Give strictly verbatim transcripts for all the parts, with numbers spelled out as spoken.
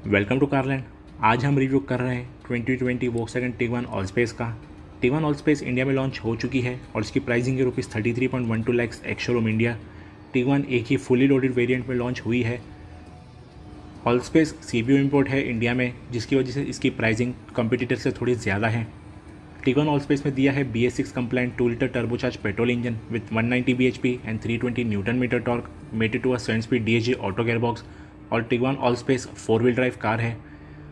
Welcome to कारलैंड। आज हम review कर रहे हैं twenty twenty Volkswagen Tiguan all space का। टिगवान ऑल स्पेस इंडिया में लॉन्च हो चुकी है और इसकी प्राइसिंग है rupees thirty three point one two lakhs ex showroom India. Tiguan एक ही फुली लोडेड वेरिएंट में लॉन्च हुई है। All space C B U import है इंडिया में, जिसकी वजह से इसकी प्राइसिंग कॉम्पिटिटर से थोड़ी ज़्यादा है। टिगवान ऑल स्पेस में दिया है B S six compliant two litre turbocharge petrol engine with one ninety B H P and three twenty newton metre torque, mated to a seven speed D H G auto gearbox. और Tiguan all space four wheel drive car है।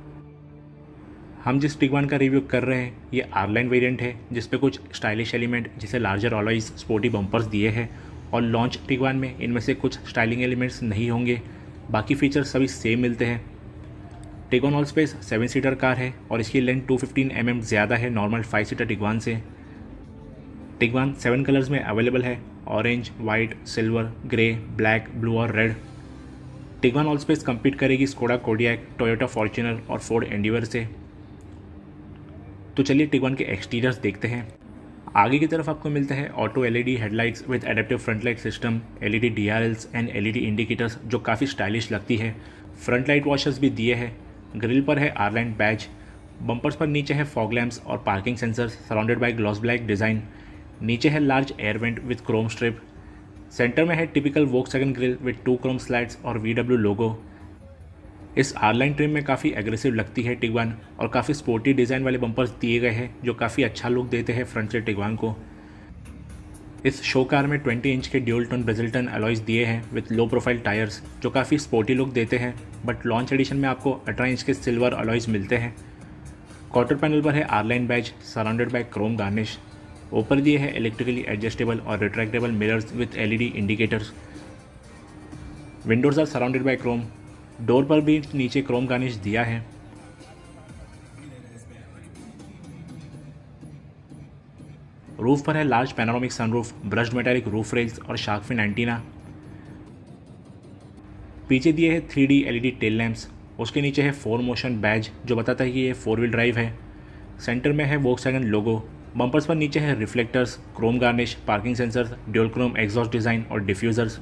हम जिस टिगवान का review कर रहे हैं ये are line variant है, जिस पे कुछ स्टाइलिश एलिमेंट जैसे लार्जर अलॉयज, स्पोर्टी बम्पर्स दिए हैं। और लॉन्च टिगवान में इनमें से कुछ स्टाइलिंग एलिमेंट्स नहीं होंगे, बाकी फीचर्स सभी सेम मिलते हैं। Tiguan all space seven seater car है और इसकी length two fifteen M M ज़्यादा है नॉर्मल फाइव सीटर टिगवान से। टिगवान सेवन कलर्स में अवेलेबल है, orange, white, silver, grey, black, blue और red. Tiguan all space compete करेगी स्कोडा कोडियक, टोयोटा फॉर्च्यूनर और फोर्ड एंडीवर से। तो चलिए टिगवान के एक्सटीरियर्स देखते हैं। आगे की तरफ आपको मिलता है auto LED headlights with adaptive front light system, LED DRLs and LED indicators जो काफ़ी स्टाइलिश लगती है। फ्रंट लाइट वॉशर्स भी दिए हैं। ग्रिल पर है आर लाइन बैज। बम्पर्स पर नीचे है फॉग लैम्प्स और parking sensors surrounded by gloss black design. नीचे है large air vent with chrome strip. Centre में है typical Volkswagen grille with two chrome slides और वी डब्ल्यू लोगो। इस आर लाइन ट्रिम में काफ़ी एग्रेसिव लगती है टिगवान और काफ़ी स्पोर्टी डिज़ाइन वाले बम्पर्स दिए गए हैं जो काफ़ी अच्छा लुक देते हैं फ्रंट से टिगवान को। इस शो कार में ट्वेंटी इंच के ड्यूल टोन ब्रेजिल्टन अलॉयज दिए हैं विद लो प्रोफाइल टायर्स जो काफ़ी स्पोर्टी लुक देते हैं, बट लॉन्च एडिशन में आपको अठारह इंच के सिल्वर अलॉयज मिलते हैं। क्वार्टर पैनल पर है R line badge surrounded by chrome garnish. ऊपर दिए हैं इलेक्ट्रिकली एडजस्टेबल और retractable mirrors with LED indicators. Windows are surrounded by chrome. Door पर भी नीचे क्रोम गार्निश दिया है। रूफ पर है large panoramic sunroof, brushed metallic roof rails और शार्क फिन एंटीना। पीछे दिए हैं three D LED tail lamps. उसके नीचे है फोर मोशन बैज जो बताता है कि ये फोर व्हील ड्राइव है। सेंटर में है वोक्सवैगन लोगो। बम्पर्स पर नीचे है reflectors, chrome garnish, parking sensors, dual chrome exhaust design और डिफ्यूज़र्स।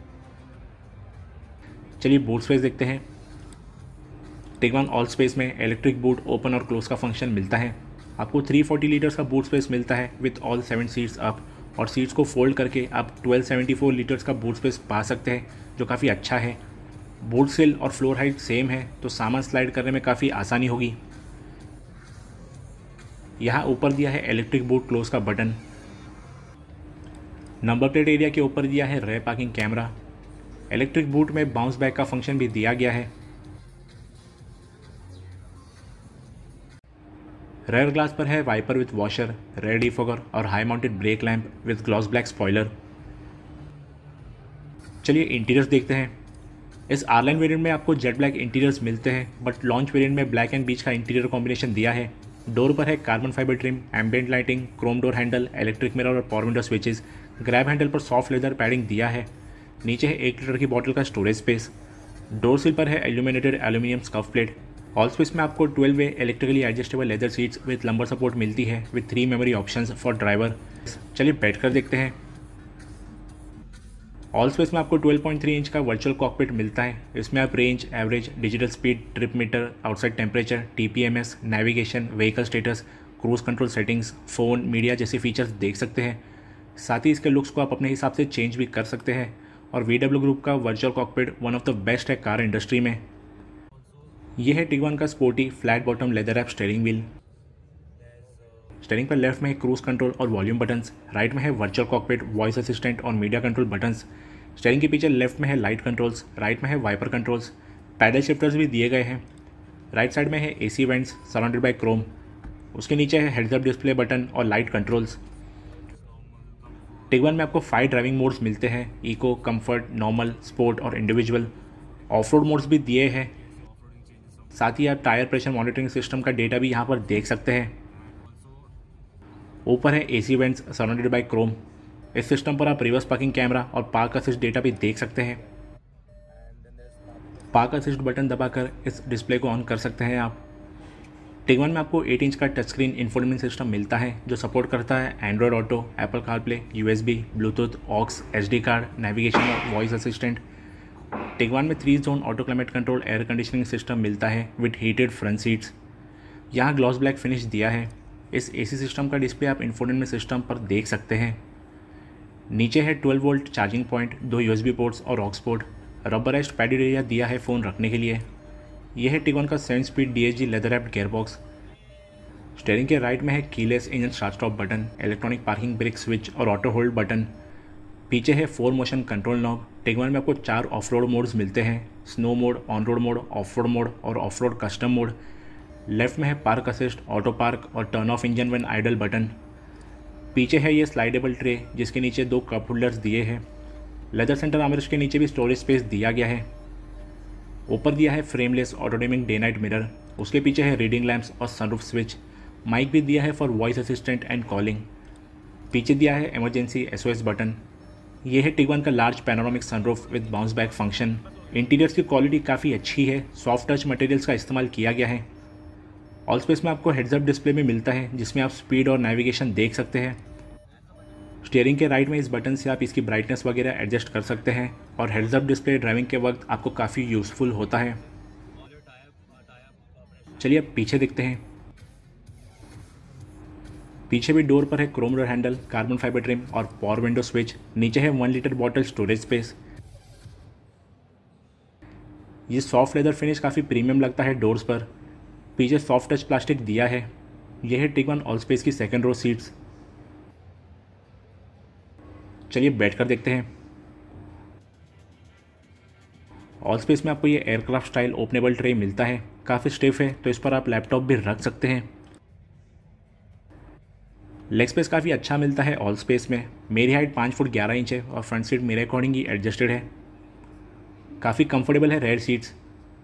चलिए बूट स्पेस देखते हैं। टिगवान ऑल स्पेस में इलेक्ट्रिक बूट ओपन और क्लोज का फंक्शन मिलता है। आपको थ्री फोर्टी लीटर्स का बूट स्पेस मिलता है with all seven seats up, और सीट्स को फोल्ड करके आप ट्वेल्व सेवेंटी फोर लीटर्स का बूट स्पेस पा सकते हैं जो काफ़ी अच्छा है। बूट सिल और फ्लोर हाइट सेम है तो सामान स्लाइड करने में काफ़ी आसानी होगी। यहाँ ऊपर दिया है इलेक्ट्रिक बूट क्लोज का बटन। नंबर प्लेट एरिया के ऊपर दिया है rear parking camera. Electric boot में बाउंस बैक का फंक्शन भी दिया गया है। रेयर ग्लास पर है wiper with washer, rear defogger और high mounted brake lamp with gloss black spoiler. चलिए इंटीरियर्स देखते हैं। इस आर लाइन वेरिएंट में आपको जेट ब्लैक इंटीरियर्स मिलते हैं, बट लॉन्च वेरिएंट में ब्लैक एंड बीच का इंटीरियर कॉम्बिनेशन दिया है। डोर पर है carbon fibre trim, ambient lighting, chrome door handle, electric mirror और power window switches. Grab handle पर सॉफ्ट लेदर पैडिंग दिया है। नीचे है एक लीटर की बॉटल का स्टोरेज स्पेस। डोर सील पर है illuminated aluminium scuff plate. All space में आपको twelve way electrically adjustable leather seats with lumbar support मिलती है with three memory options for driver. चलिए बैठकर देखते हैं। ऑल स्पेस में आपको ट्वेल्व पॉइंट थ्री इंच का वर्चुअल कॉकपिट मिलता है। इसमें आप range, average, digital speed, trip meter, outside temperature, TPMS, navigation, vehicle status, cruise control settings, phone, media जैसे फीचर्स देख सकते हैं। साथ ही इसके लुक्स को आप अपने हिसाब से चेंज भी कर सकते हैं। और वी डब्ल्यू ग्रुप का virtual cockpit one of the best है कार इंडस्ट्री में। यह है टिगवान का sporty flat bottom leather wrap steering wheel. Steering पर लेफ्ट में है क्रूज कंट्रोल और वॉल्यूम बटन्स, राइट में है वर्चुअल कॉकपिट, वॉइस असिस्टेंट और मीडिया कंट्रोल बटन्स। स्टीयरिंग के पीछे लेफ्ट में है लाइट कंट्रोल्स, राइट में है वाइपर कंट्रोल्स। पैडल शिफ्टर्स भी दिए गए हैं। राइट साइड में है AC vents surrounded by chrome. उसके नीचे है हेड्स अप डिस्प्ले बटन और लाइट कंट्रोल्स। टिगवान में आपको फाइव ड्राइविंग मोड्स मिलते हैं, इको, कंफर्ट, नॉर्मल, स्पोर्ट और इंडिविजुअल। ऑफ रोड मोड्स भी दिए हैं। साथ ही आप टायर प्रेशर मॉनिटरिंग सिस्टम का डेटा भी यहाँ पर देख सकते हैं। ऊपर है AC vents surrounded by chrome. इस सिस्टम पर आप रिवर्स पार्किंग कैमरा और पार्क असिस्ट डेटा भी देख सकते हैं। पार्क असिस्ट बटन दबाकर इस डिस्प्ले को ऑन कर सकते हैं आप। टिगवान में आपको एट इंच का टच स्क्रीन इंफोटेनमेंट सिस्टम मिलता है जो सपोर्ट करता है Android Auto, Apple CarPlay, USB, Bluetooth, aux, SD card, navigation और वॉइस असिस्टेंट। टिगवान में three zone auto climate control air conditioning system मिलता है विद हीटेड फ्रंट सीट्स। यहाँ ग्लॉस ब्लैक फिनिश दिया है। इस एसी सिस्टम का डिस्प्ले आप इंफोटेनमेंट सिस्टम पर देख सकते हैं। नीचे है ट्वेल्व वोल्ट चार्जिंग पॉइंट, दो यूएसबी पोर्ट्स और aux port. Rubberised padded area दिया है फ़ोन रखने के लिए। यह है टिगवान का seven speed DSG leather wrapped gearbox. Steering के राइट में है keyless engine start stop button, electronic parking brake switch और ऑटो होल्ड बटन। पीछे है four motion control knob. Tiguan में आपको चार ऑफ रोड मोड्स मिलते हैं, snow mode, on road mode, off road mode और off road custom mode. Left में है पार्क असिस्ट, ऑटो पार्क और turn off engine when idle button. पीछे है ये स्लाइडेबल ट्रे जिसके नीचे दो कप होल्डर्स दिए हैं। लेदर सेंटर आर्मरेस्ट के नीचे भी स्टोरेज स्पेस दिया गया है। ऊपर दिया है frameless auto dimming day night mirror. उसके पीछे है रीडिंग लैंप्स और सनरूफ स्विच। माइक भी दिया है for voice assistant and calling. पीछे दिया है इमरजेंसी एसओएस बटन। यह है टिगवान का large panoramic sunroof with bounce back function. Interiors की क्वालिटी काफ़ी अच्छी है, सॉफ्ट टच मटेरियल्स का इस्तेमाल किया गया है। ऑल स्पेस में आपको हेड्स अप डिस्प्ले में मिलता है जिसमें आप स्पीड और नेविगेशन देख सकते हैं। स्टीयरिंग के राइट में इस बटन से आप इसकी ब्राइटनेस वगैरह एडजस्ट कर सकते हैं और हेड्स अप डिस्प्ले ड्राइविंग के वक्त आपको काफ़ी यूज़फुल होता है। चलिए अब पीछे देखते हैं। पीछे भी डोर पर है chrome door handle, carbon fibre trim और पावर विंडो स्विच। नीचे है one litre bottle storage space. ये सॉफ्ट लेदर फिनिश काफ़ी प्रीमियम लगता है डोर्स पर। पीछे सॉफ्ट टच प्लास्टिक दिया है। यह है टिगवान ऑल स्पेस की सेकंड रो सीट्स। चलिए बैठ कर देखते हैं। ऑल स्पेस में आपको ये एयरक्राफ्ट स्टाइल ओपनेबल ट्रे मिलता है। काफ़ी स्टिफ है तो इस पर आप लैपटॉप भी रख सकते हैं। लेग स्पेस काफ़ी अच्छा मिलता है ऑल स्पेस में। मेरी हाइट पाँच फुट ग्यारह इंच है और फ्रंट सीट मेरे अकॉर्डिंग ही एडजस्टेड है। काफ़ी कंफर्टेबल है रेयर सीट्स।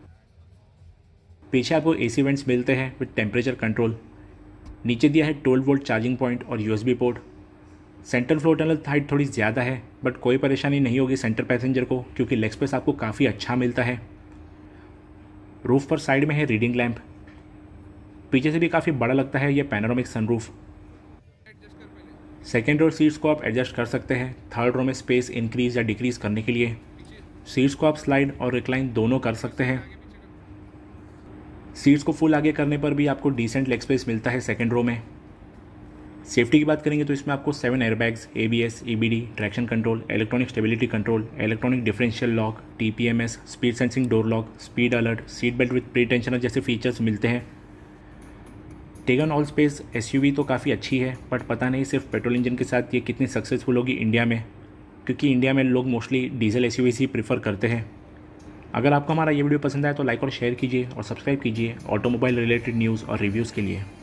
पीछे आपको एसी वेंट्स मिलते हैं विद टेम्परेचर कंट्रोल। नीचे दिया है ट्वेल्व वोल्ट चार्जिंग पॉइंट और USB port. Centre floor tunnel height थोड़ी ज़्यादा है बट कोई परेशानी नहीं होगी सेंटर पैसेंजर को क्योंकि लेग स्पेस आपको काफ़ी अच्छा मिलता है। रूफ पर साइड में है रीडिंग लैंप। पीछे से भी काफ़ी बड़ा लगता है यह panoramic sunroof. Second row seats को आप एडजस्ट कर सकते हैं थर्ड रो में स्पेस इंक्रीज या डिक्रीज करने के लिए। सीट्स को आप स्लाइड और रिक्लाइन दोनों कर सकते हैं। सीट्स को फुल आगे करने पर भी आपको डिसेंट लेग स्पेस मिलता है सेकेंड रो में। सेफ्टी की बात करेंगे तो इसमें आपको seven airbags, ABS, EBD, traction control, electronic stability control, electronic differential lock, TPMS, speed sensing door lock, speed alert, seat belt with pre tensioner जैसे फीचर्स मिलते हैं। टिगवान ऑल स्पेस एसयूवी तो काफ़ी अच्छी है बट पता नहीं सिर्फ पेट्रोल इंजन के साथ ये कितनी सक्सेसफुल होगी इंडिया में, क्योंकि इंडिया में लोग मोस्टली डीजल एसयूवी ही प्रीफर करते हैं। अगर आपको हमारा ये वीडियो पसंद आए तो लाइक और शेयर कीजिए और सब्सक्राइब कीजिए ऑटोमोबाइल रिलेटेड न्यूज़ और रिव्यूज़ के लिए।